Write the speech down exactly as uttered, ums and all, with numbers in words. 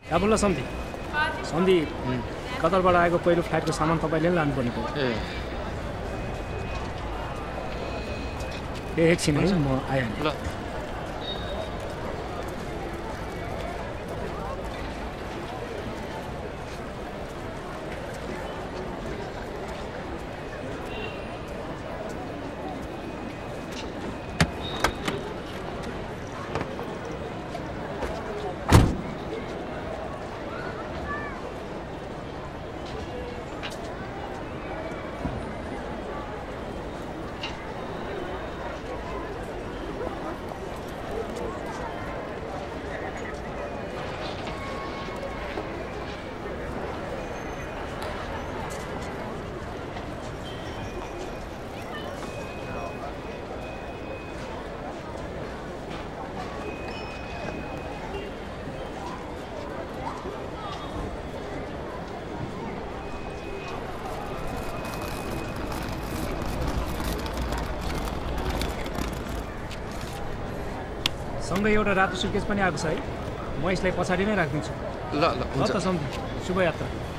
आबुल्ला सन्धि सन्धि कतारबाट आएको पहिलो फ्लाइटको सामान तपाईँले नि लानुपर्ने भयो ए एकछिन है म आइहालेँ ल सँगै एउटा रातो सुटकेस पनि आएको छ है म यसलाई पछाडि नै राखिदिन्छु ल ल ल त सन्धि शुभ यात्रा